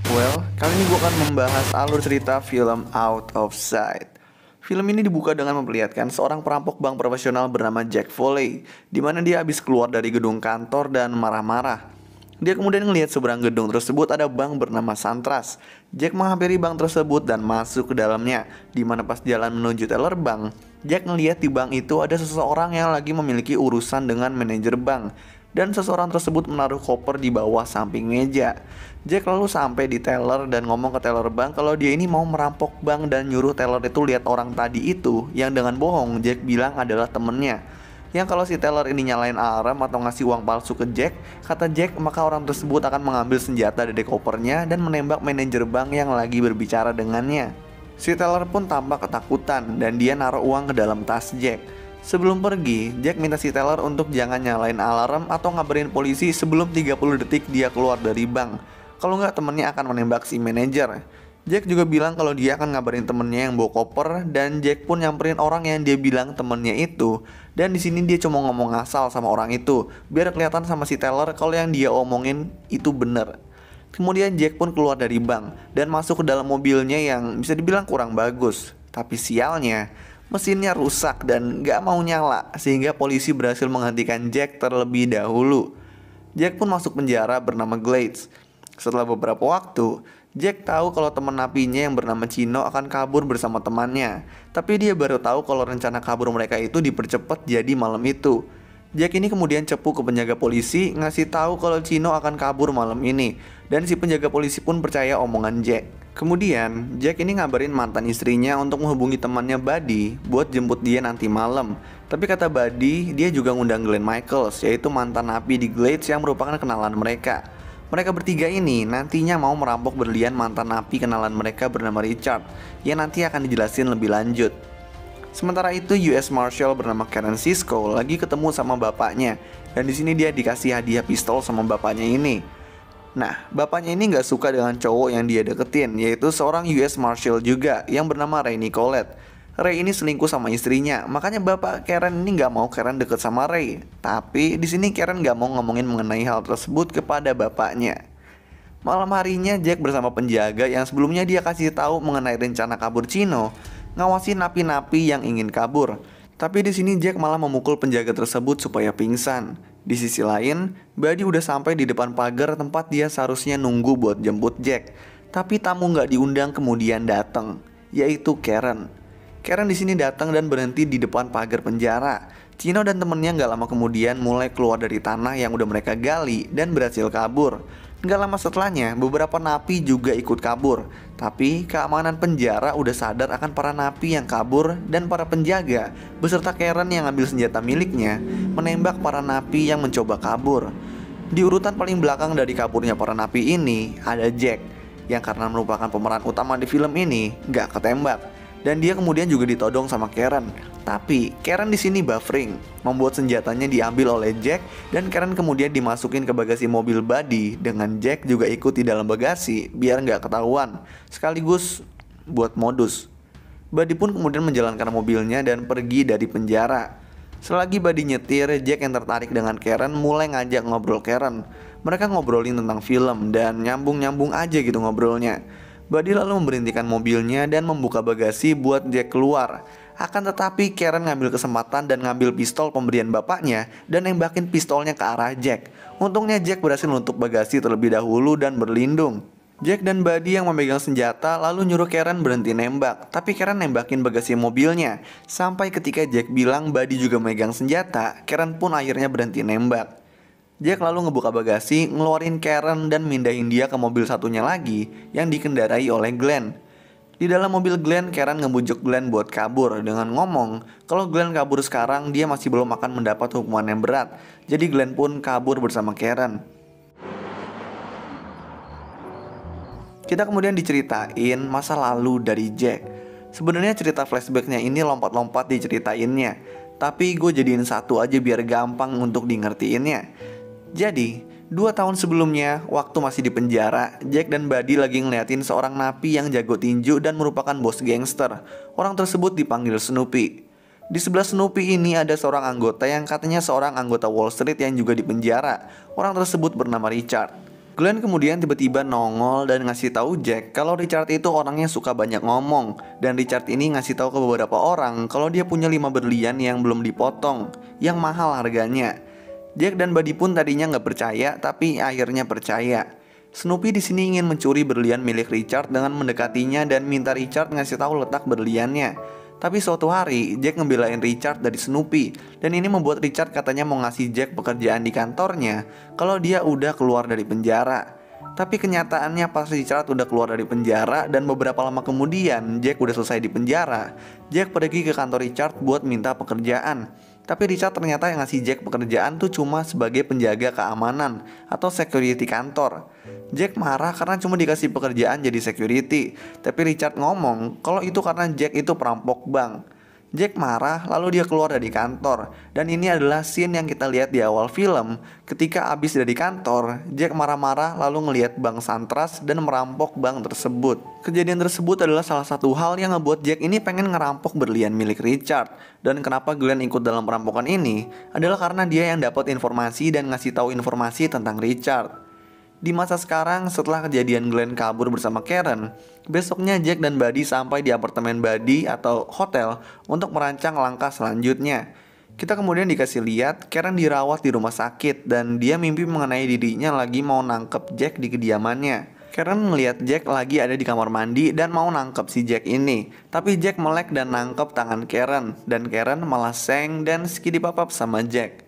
Kali ini gue akan membahas alur cerita film Out of Sight. Film ini dibuka dengan memperlihatkan seorang perampok bank profesional bernama Jack Foley, di mana dia habis keluar dari gedung kantor dan marah-marah. Dia kemudian melihat seberang gedung tersebut ada bank bernama Santras. Jack menghampiri bank tersebut dan masuk ke dalamnya, di mana pas jalan menuju teller bank, Jack melihat di bank itu ada seseorang yang lagi memiliki urusan dengan manajer bank. Dan seseorang tersebut menaruh koper di bawah samping meja. Jack lalu sampai di teller dan ngomong ke teller bank kalau dia ini mau merampok bank dan nyuruh teller itu lihat orang tadi itu yang dengan bohong Jack bilang adalah temennya. Yang kalau si teller ini nyalain alarm atau ngasih uang palsu ke Jack, kata Jack maka orang tersebut akan mengambil senjata dari kopernya dan menembak manajer bank yang lagi berbicara dengannya. Si teller pun tampak ketakutan dan dia naruh uang ke dalam tas Jack. Sebelum pergi, Jack minta si teller untuk jangan nyalain alarm atau ngabarin polisi sebelum 30 detik dia keluar dari bank. Kalau nggak temennya akan menembak si manajer. Jack juga bilang kalau dia akan ngabarin temennya yang bawa koper dan Jack pun nyamperin orang yang dia bilang temennya itu. Dan di sini dia cuma ngomong ngasal sama orang itu biar kelihatan sama si teller kalau yang dia omongin itu bener. Kemudian Jack pun keluar dari bank dan masuk ke dalam mobilnya yang bisa dibilang kurang bagus. Tapi sialnya, mesinnya rusak dan gak mau nyala sehingga polisi berhasil menghentikan Jack terlebih dahulu. Jack pun masuk penjara bernama Glades. Setelah beberapa waktu, Jack tahu kalau teman napinya yang bernama Chino akan kabur bersama temannya. Tapi dia baru tahu kalau rencana kabur mereka itu dipercepat jadi malam itu. Jack ini kemudian cepu ke penjaga polisi ngasih tahu kalau Chino akan kabur malam ini. Dan si penjaga polisi pun percaya omongan Jack. Kemudian, Jack ini ngabarin mantan istrinya untuk menghubungi temannya Buddy buat jemput dia nanti malam. Tapi kata Buddy, dia juga ngundang Glenn Michaels, yaitu mantan napi di Glades yang merupakan kenalan mereka. Mereka bertiga ini nantinya mau merampok berlian mantan napi kenalan mereka bernama Richard, yang nanti akan dijelasin lebih lanjut. Sementara itu, US Marshal bernama Karen Cisco lagi ketemu sama bapaknya, dan di sini dia dikasih hadiah pistol sama bapaknya ini. Nah, bapaknya ini gak suka dengan cowok yang dia deketin, yaitu seorang US Marshal juga yang bernama Ray Nicolette. Ray ini selingkuh sama istrinya, makanya bapak Karen ini gak mau Karen deket sama Ray. Tapi di sini Karen gak mau ngomongin mengenai hal tersebut kepada bapaknya. Malam harinya Jack bersama penjaga yang sebelumnya dia kasih tahu mengenai rencana kabur Chino, ngawasin napi-napi yang ingin kabur. Tapi di sini Jack malah memukul penjaga tersebut supaya pingsan. Di sisi lain, Buddy udah sampai di depan pagar tempat dia seharusnya nunggu buat jemput Jack. Tapi tamu nggak diundang kemudian datang, yaitu Karen. Karen di sini datang dan berhenti di depan pagar penjara. Chino dan temennya nggak lama kemudian mulai keluar dari tanah yang udah mereka gali dan berhasil kabur. Nggak lama setelahnya, beberapa napi juga ikut kabur. Tapi keamanan penjara udah sadar akan para napi yang kabur dan para penjaga beserta Karen yang ambil senjata miliknya menembak para napi yang mencoba kabur. Di urutan paling belakang dari kaburnya para napi ini ada Jack, yang karena merupakan pemeran utama di film ini nggak ketembak. Dan dia kemudian juga ditodong sama Karen. Tapi Karen di sini buffering, membuat senjatanya diambil oleh Jack dan Karen kemudian dimasukin ke bagasi mobil Buddy dengan Jack juga ikut di dalam bagasi biar nggak ketahuan, sekaligus buat modus. Buddy pun kemudian menjalankan mobilnya dan pergi dari penjara. Selagi Buddy nyetir, Jack yang tertarik dengan Karen mulai ngajak ngobrol Karen. Mereka ngobrolin tentang film dan nyambung-nyambung aja gitu ngobrolnya. Buddy lalu memberhentikan mobilnya dan membuka bagasi buat Jack keluar. Akan tetapi Karen ngambil kesempatan dan ngambil pistol pemberian bapaknya dan nembakin pistolnya ke arah Jack. Untungnya Jack berhasil menutup bagasi terlebih dahulu dan berlindung. Jack dan Buddy yang memegang senjata lalu nyuruh Karen berhenti nembak. Tapi Karen nembakin bagasi mobilnya. Sampai ketika Jack bilang Buddy juga memegang senjata, Karen pun akhirnya berhenti nembak. Jack lalu ngebuka bagasi, ngeluarin Karen dan mindahin dia ke mobil satunya lagi yang dikendarai oleh Glenn. Di dalam mobil Glenn, Karen ngebujuk Glenn buat kabur dengan ngomong kalau Glenn kabur sekarang dia masih belum akan mendapat hukuman yang berat. Jadi Glenn pun kabur bersama Karen. Kita kemudian diceritain masa lalu dari Jack. Sebenarnya cerita flashbacknya ini lompat-lompat diceritainnya, tapi gue jadiin satu aja biar gampang untuk di ngertiinnya. Jadi, 2 tahun sebelumnya, waktu masih di penjara, Jack dan Buddy lagi ngeliatin seorang napi yang jago tinju dan merupakan bos gangster. Orang tersebut dipanggil Snoopy. Di sebelah Snoopy ini ada seorang anggota yang katanya seorang anggota Wall Street yang juga di penjara. Orang tersebut bernama Richard. Glenn kemudian tiba-tiba nongol dan ngasih tahu Jack kalau Richard itu orangnya suka banyak ngomong, dan Richard ini ngasih tahu ke beberapa orang kalau dia punya 5 berlian yang belum dipotong, yang mahal harganya. Jack dan Buddy pun tadinya nggak percaya, tapi akhirnya percaya. Snoopy di sini ingin mencuri berlian milik Richard dengan mendekatinya dan minta Richard ngasih tahu letak berliannya. Tapi suatu hari, Jack ngebelain Richard dari Snoopy, dan ini membuat Richard katanya mau ngasih Jack pekerjaan di kantornya kalau dia udah keluar dari penjara. Tapi kenyataannya pas Richard udah keluar dari penjara dan beberapa lama kemudian Jack udah selesai di penjara, Jack pergi ke kantor Richard buat minta pekerjaan. Tapi Richard ternyata yang ngasih Jack pekerjaan tuh cuma sebagai penjaga keamanan atau security kantor. Jack marah karena cuma dikasih pekerjaan jadi security, tapi Richard ngomong kalau itu karena Jack itu perampok bank. Jack marah lalu dia keluar dari kantor, dan ini adalah scene yang kita lihat di awal film. Ketika abis dari kantor, Jack marah-marah lalu ngelihat bank Santras dan merampok bank tersebut. Kejadian tersebut adalah salah satu hal yang ngebuat Jack ini pengen ngerampok berlian milik Richard. Dan kenapa Glenn ikut dalam perampokan ini adalah karena dia yang dapat informasi dan ngasih tahu informasi tentang Richard. Di masa sekarang, setelah kejadian Glenn kabur bersama Karen, besoknya Jack dan Buddy sampai di apartemen Buddy atau hotel untuk merancang langkah selanjutnya. Kita kemudian dikasih lihat Karen dirawat di rumah sakit dan dia mimpi mengenai dirinya lagi mau nangkep Jack di kediamannya. Karen melihat Jack lagi ada di kamar mandi dan mau nangkep si Jack ini. Tapi Jack melek dan nangkep tangan Karen, dan Karen malah seng dan skidipapap sama Jack.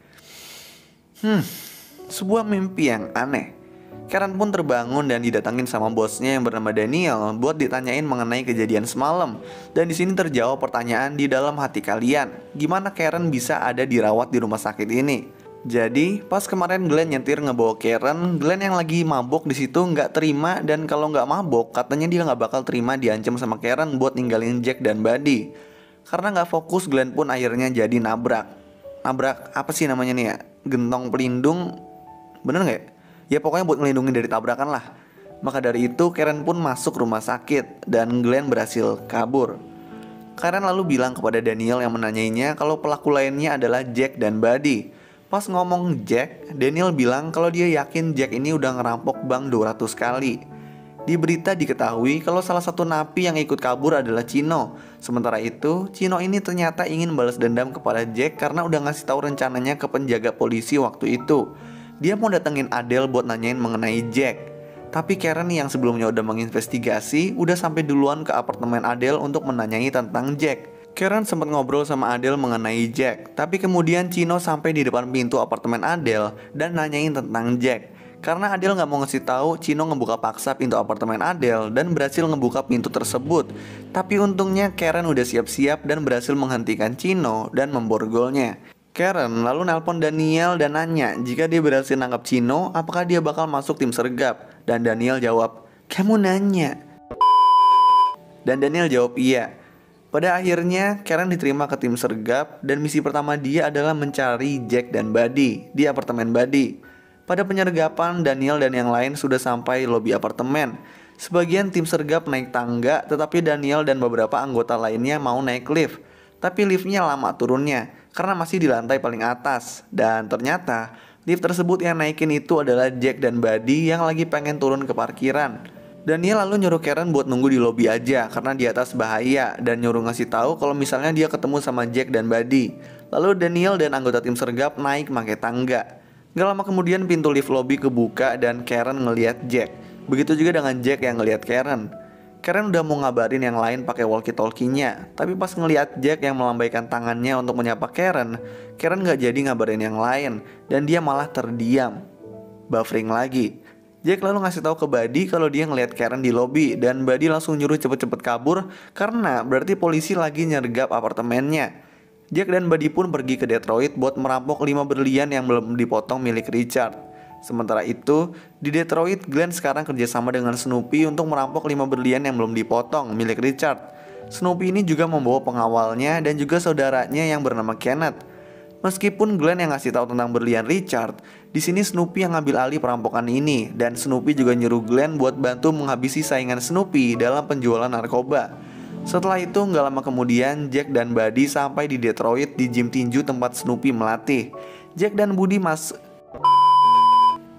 Sebuah mimpi yang aneh. Karen pun terbangun dan didatangin sama bosnya yang bernama Daniel buat ditanyain mengenai kejadian semalam. Dan di sini terjawab pertanyaan di dalam hati kalian, gimana Karen bisa ada dirawat di rumah sakit ini? Jadi pas kemarin Glenn nyetir ngebawa Karen, Glenn yang lagi mabok di situ nggak terima, dan kalau nggak mabok katanya dia nggak bakal terima diancam sama Karen buat ninggalin Jack dan Buddy. Karena nggak fokus, Glenn pun akhirnya jadi nabrak apa sih namanya nih ya? Gentong pelindung, bener nggak ya? Ya pokoknya buat ngelindungin dari tabrakan lah. Maka dari itu Karen pun masuk rumah sakit dan Glenn berhasil kabur. Karen lalu bilang kepada Daniel yang menanyainya kalau pelaku lainnya adalah Jack dan Buddy. Pas ngomong Jack, Daniel bilang kalau dia yakin Jack ini udah ngerampok bank 200 kali. Di berita diketahui kalau salah satu napi yang ikut kabur adalah Chino. Sementara itu, Chino ini ternyata ingin balas dendam kepada Jack karena udah ngasih tahu rencananya ke penjaga polisi waktu itu. Dia mau datengin Adele buat nanyain mengenai Jack. Tapi Karen yang sebelumnya udah menginvestigasi udah sampai duluan ke apartemen Adele untuk menanyai tentang Jack. Karen sempat ngobrol sama Adele mengenai Jack, tapi kemudian Chino sampai di depan pintu apartemen Adele dan nanyain tentang Jack. Karena Adele gak mau ngasih tahu, Chino ngebuka paksa pintu apartemen Adele dan berhasil ngebuka pintu tersebut. Tapi untungnya Karen udah siap-siap dan berhasil menghentikan Chino dan memborgolnya. Karen lalu nelpon Daniel dan nanya jika dia berhasil nangkap Chino, apakah dia bakal masuk tim sergap. Dan Daniel jawab, "Kamu nanya?" Dan Daniel jawab iya. Pada akhirnya Karen diterima ke tim sergap dan misi pertama dia adalah mencari Jack dan Buddy di apartemen Buddy. Pada penyergapan, Daniel dan yang lain sudah sampai lobi apartemen. Sebagian tim sergap naik tangga, tetapi Daniel dan beberapa anggota lainnya mau naik lift. Tapi liftnya lama turunnya karena masih di lantai paling atas. Dan ternyata lift tersebut yang naikin itu adalah Jack dan Buddy yang lagi pengen turun ke parkiran. Daniel lalu nyuruh Karen buat nunggu di lobi aja karena di atas bahaya, dan nyuruh ngasih tahu kalau misalnya dia ketemu sama Jack dan Buddy. Lalu Daniel dan anggota tim sergap naik pakai tangga. Gak lama kemudian pintu lift lobi kebuka dan Karen ngelihat Jack. Begitu juga dengan Jack yang ngelihat Karen. Karen udah mau ngabarin yang lain pakai walkie-talkie-nya, tapi pas ngelihat Jack yang melambaikan tangannya untuk menyapa Karen, Karen gak jadi ngabarin yang lain dan dia malah terdiam. Buffering lagi. Jack lalu ngasih tahu ke Buddy kalau dia ngelihat Karen di lobi, dan Buddy langsung nyuruh cepet-cepet kabur karena berarti polisi lagi nyergap apartemennya. Jack dan Buddy pun pergi ke Detroit buat merampok 5 berlian yang belum dipotong milik Richard. Sementara itu, di Detroit, Glenn sekarang kerjasama dengan Snoopy untuk merampok 5 berlian yang belum dipotong milik Richard. Snoopy ini juga membawa pengawalnya dan juga saudaranya yang bernama Kenneth. Meskipun Glenn yang ngasih tahu tentang berlian Richard, di sini Snoopy yang ngambil alih perampokan ini, dan Snoopy juga nyuruh Glenn buat bantu menghabisi saingan Snoopy dalam penjualan narkoba. Setelah itu, gak lama kemudian Jack dan Buddy sampai di Detroit di gym tinju tempat Snoopy melatih. Jack dan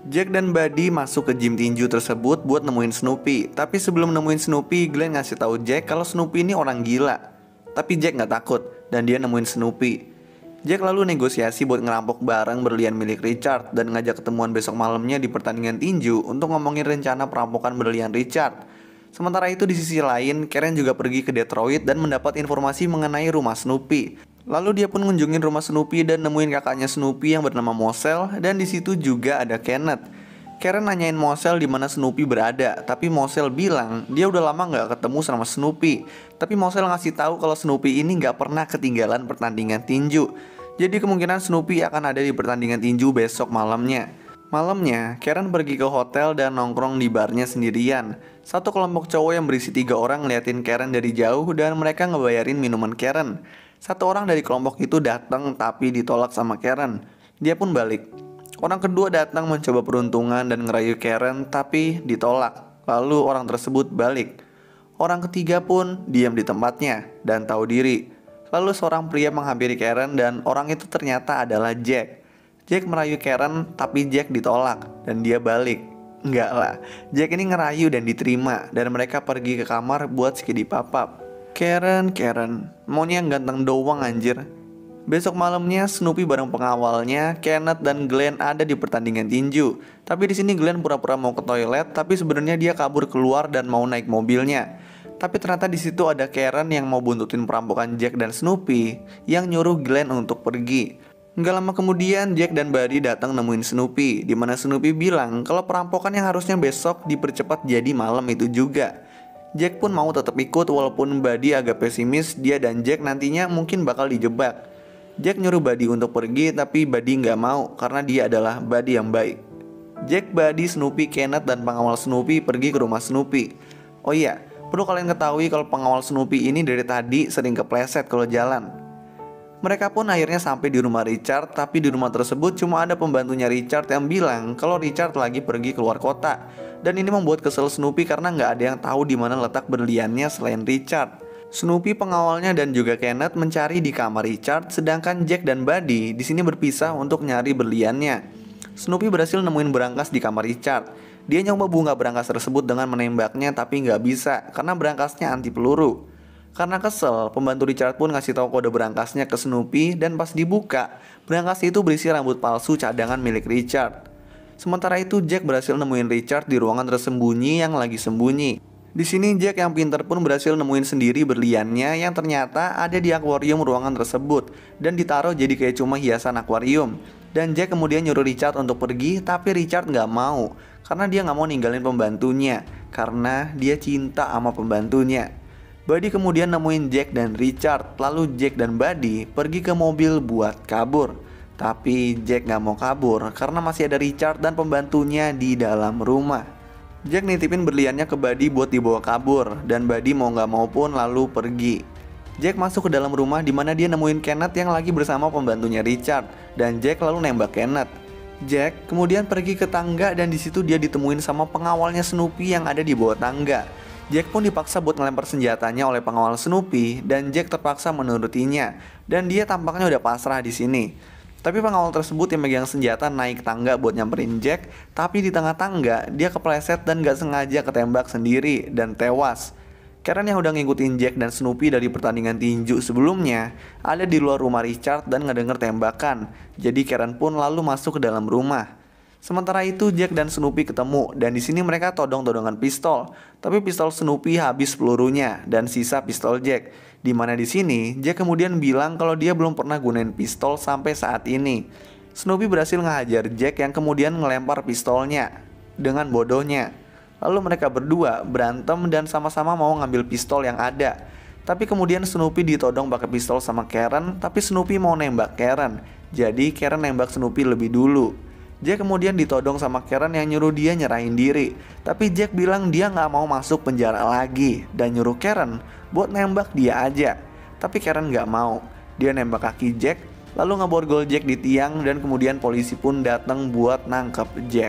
Jack dan Buddy masuk ke gym tinju tersebut buat nemuin Snoopy. Tapi sebelum nemuin Snoopy, Glenn ngasih tahu Jack kalau Snoopy ini orang gila. Tapi Jack nggak takut dan dia nemuin Snoopy. Jack lalu negosiasi buat ngerampok barang berlian milik Richard dan ngajak ketemuan besok malamnya di pertandingan tinju untuk ngomongin rencana perampokan berlian Richard. Sementara itu di sisi lain, Karen juga pergi ke Detroit dan mendapat informasi mengenai rumah Snoopy. Lalu dia pun ngunjungin rumah Snoopy dan nemuin kakaknya Snoopy yang bernama Mosel, dan di situ juga ada Kenneth. Karen nanyain Mosel di mana Snoopy berada, tapi Mosel bilang dia udah lama nggak ketemu sama Snoopy. Tapi Mosel ngasih tahu kalau Snoopy ini nggak pernah ketinggalan pertandingan tinju. Jadi kemungkinan Snoopy akan ada di pertandingan tinju besok malamnya. Malamnya, Karen pergi ke hotel dan nongkrong di barnya sendirian. Satu kelompok cowok yang berisi 3 orang ngeliatin Karen dari jauh dan mereka ngebayarin minuman Karen. Satu orang dari kelompok itu datang tapi ditolak sama Karen. Dia pun balik. Orang kedua datang mencoba peruntungan dan ngerayu Karen tapi ditolak. Lalu orang tersebut balik. Orang ketiga pun diam di tempatnya dan tahu diri. Lalu seorang pria menghampiri Karen dan orang itu ternyata adalah Jack. Jack merayu Karen tapi Jack ditolak dan dia balik. Enggak lah, Jack ini ngerayu dan diterima dan mereka pergi ke kamar buat skidi papap. Karen, maunya yang ganteng doang anjir. Besok malamnya Snoopy bareng pengawalnya, Kenneth dan Glenn ada di pertandingan tinju. Tapi di sini Glenn pura-pura mau ke toilet, tapi sebenarnya dia kabur keluar dan mau naik mobilnya. Tapi ternyata di situ ada Karen yang mau buntutin perampokan Jack dan Snoopy, yang nyuruh Glenn untuk pergi. Nggak lama kemudian Jack dan Buddy datang nemuin Snoopy, di mana Snoopy bilang kalau perampokan yang harusnya besok dipercepat jadi malam itu juga. Jack pun mau tetap ikut walaupun Buddy agak pesimis dia dan Jack nantinya mungkin bakal dijebak. Jack nyuruh Buddy untuk pergi tapi Buddy nggak mau karena dia adalah Buddy yang baik. Jack, Buddy, Snoopy, Kenneth dan pengawal Snoopy pergi ke rumah Snoopy. Oh iya, perlu kalian ketahui kalau pengawal Snoopy ini dari tadi sering kepleset kalau jalan. Mereka pun akhirnya sampai di rumah Richard, tapi di rumah tersebut cuma ada pembantunya Richard yang bilang kalau Richard lagi pergi keluar kota. Dan ini membuat kesel Snoopy karena nggak ada yang tahu di mana letak berliannya selain Richard. Snoopy, pengawalnya dan juga Kenneth mencari di kamar Richard, sedangkan Jack dan Buddy di sini berpisah untuk nyari berliannya. Snoopy berhasil nemuin berangkas di kamar Richard. Dia nyoba bunga berangkas tersebut dengan menembaknya tapi nggak bisa karena berangkasnya anti peluru. Karena kesel, pembantu Richard pun ngasih tahu kode berangkasnya ke Snoopy dan pas dibuka, berangkas itu berisi rambut palsu cadangan milik Richard. Sementara itu Jack berhasil nemuin Richard di ruangan tersembunyi yang lagi sembunyi. Di sini Jack yang pintar pun berhasil nemuin sendiri berliannya yang ternyata ada di akuarium ruangan tersebut dan ditaruh jadi kayak cuma hiasan akuarium. Dan Jack kemudian nyuruh Richard untuk pergi tapi Richard nggak mau karena dia nggak mau ninggalin pembantunya karena dia cinta sama pembantunya. Buddy kemudian nemuin Jack dan Richard, lalu Jack dan Buddy pergi ke mobil buat kabur. Tapi Jack gak mau kabur karena masih ada Richard dan pembantunya di dalam rumah. Jack nitipin berliannya ke Buddy buat dibawa kabur dan Buddy mau gak mau pun lalu pergi. Jack masuk ke dalam rumah di mana dia nemuin Kenneth yang lagi bersama pembantunya Richard dan Jack lalu nembak Kenneth. Jack kemudian pergi ke tangga dan di situ dia ditemuin sama pengawalnya Snoopy yang ada di bawah tangga. Jack pun dipaksa buat ngelempar senjatanya oleh pengawal Snoopy dan Jack terpaksa menurutinya dan dia tampaknya udah pasrah di sini. Tapi pengawal tersebut yang megang senjata naik tangga buat nyamperin Jack, tapi di tengah tangga dia kepleset dan gak sengaja ketembak sendiri dan tewas. Karen yang udah ngikutin Jack dan Snoopy dari pertandingan tinju sebelumnya ada di luar rumah Richard dan ngedenger tembakan. Jadi Karen pun lalu masuk ke dalam rumah. Sementara itu Jack dan Snoopy ketemu dan di sini mereka todong-todongan pistol. Tapi pistol Snoopy habis pelurunya dan sisa pistol Jack. Di mana di sini Jack kemudian bilang kalau dia belum pernah gunain pistol sampai saat ini. Snoopy berhasil ngehajar Jack yang kemudian ngelempar pistolnya dengan bodohnya. Lalu mereka berdua berantem dan sama-sama mau ngambil pistol yang ada. Tapi kemudian Snoopy ditodong pakai pistol sama Karen, tapi Snoopy mau nembak Karen. Jadi Karen nembak Snoopy lebih dulu. Jack kemudian ditodong sama Karen yang nyuruh dia nyerahin diri. Tapi Jack bilang dia gak mau masuk penjara lagi dan nyuruh Karen buat nembak dia aja. Tapi Karen gak mau. Dia nembak kaki Jack, lalu ngeborgol Jack di tiang dan kemudian polisi pun datang buat nangkep Jack.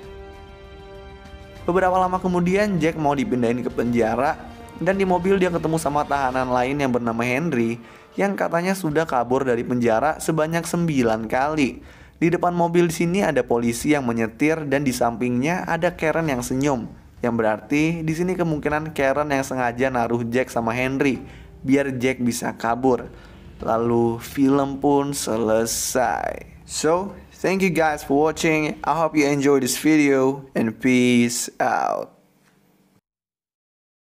Beberapa lama kemudian Jack mau dipindahin ke penjara dan di mobil dia ketemu sama tahanan lain yang bernama Henry yang katanya sudah kabur dari penjara sebanyak 9 kali. Di depan mobil di sini ada polisi yang menyetir dan di sampingnya ada Karen yang senyum. Yang berarti di sini kemungkinan Karen yang sengaja naruh Jack sama Henry biar Jack bisa kabur. Lalu film pun selesai. So, thank you guys for watching. I hope you enjoyed this video and peace out.